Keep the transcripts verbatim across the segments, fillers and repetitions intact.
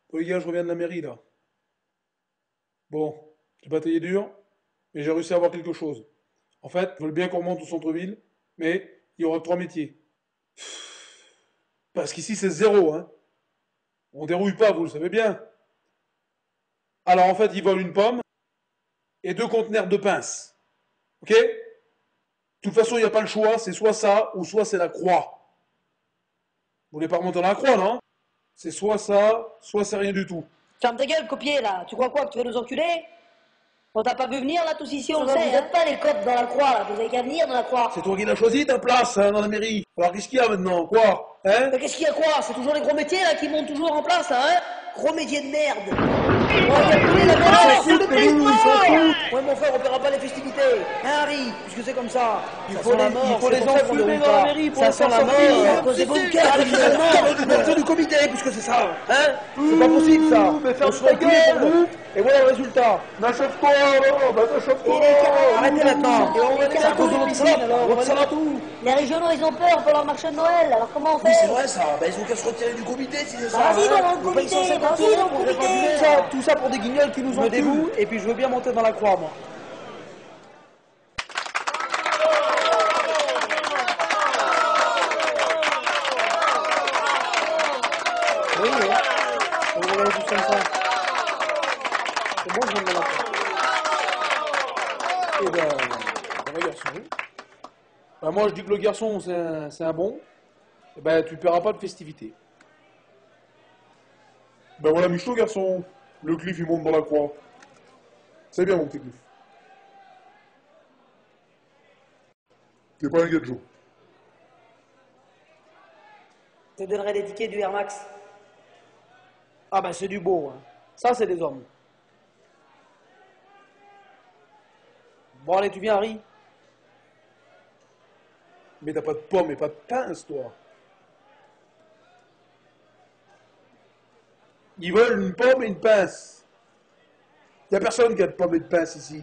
Bon, les gars, je reviens de la mairie, là. Bon, j'ai bataillé dur, mais j'ai réussi à avoir quelque chose. En fait, ils veulent bien qu'on remonte au centre-ville, mais il y aura trois métiers. Parce qu'ici, c'est zéro, hein. On dérouille pas, vous le savez bien. Alors, en fait, ils veulent une pomme et deux conteneurs de pinces. Ok? De toute façon, il n'y a pas le choix, c'est soit ça, ou soit c'est la croix. Vous voulez pas remonter dans la croix, non? C'est soit ça, soit c'est rien du tout. Ferme ta gueule, copier, là. Tu crois quoi, que tu vas nous enculer? On t'a pas vu venir, là, tous ici, on le Vous sait, n'êtes hein? pas les cops dans la croix, là. Vous avez qu'à venir dans la croix. C'est toi qui l'as choisi, ta place, hein, dans la mairie. Alors, qu'est-ce qu'il y a maintenant? Quoi? Hein? Mais qu'est-ce qu'il y a quoi? C'est toujours les gros métiers, là, qui montent toujours en place, là, hein? Gros métiers de merde. On va calculer la merde, s'en foutent, mais nous, ils s'en foutent. Ouais, mon frère, on paiera pas les festivités. Hein, Harry? Puisque c'est comme ça. Il Ça faut sent les- la mort, il faut c'est les pour ça qu'on enfumer déroule dans la pas. mairie pour Ça les sent faire la mort sortir. à cause des vodkas, finalement. Ouverture du comité, puisque c'est ça. Hein? C'est pas possible, ça. mais ferme On se fait ta enculer pour gueule. nous. Et voilà le résultat. N'achève-toi, alors, bah, n'achève-toi. Arrêtez maintenant. Et on va C'est à cause de votre piscine, alors. votre On va tout. Les régionaux, ils ont peur pour leur marché de Noël, alors comment on fait? Oui, c'est vrai, ça. Bah, ils ont qu'à se retirer du comité, si c'est ça. Bah, vas-y, hein. va dans le Ils payent comité, cent cinquante vas-y, euros dans le pour comité. dépenser ça. Tout ça pour des guignols qui nous ont dégoût, et puis je veux bien monter dans la croix, moi. Oui, oui. On va regarder tous comme ça. C'est bon, je viens de la croix. Eh ben, ben, le garçon. Ben, moi, je dis que le garçon, c'est un, c'est un bon. Eh ben, tu paieras pas de festivité. Ben voilà, Michel, garçon. Le Cliff, il monte dans la croix. C'est bien, mon petit Cliff. T'es pas un gars de Joe. Je te donnerai des tickets du Air Max. Ah ben c'est du beau, hein. Ça c'est des hommes. Bon allez, tu viens, Harry? Mais t'as pas de pomme et pas de pince, toi. Ils veulent une pomme et une pince. Y a personne qui a de pomme et de pince ici.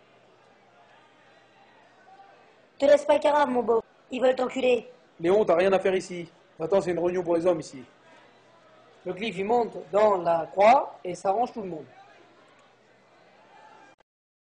Te laisse pas carave, mon beau. Ils veulent t'enculer. Léon, t'as rien à faire ici. Attends, c'est une réunion pour les hommes ici. Le Cliff il monte dans la croix et ça arrange tout le monde.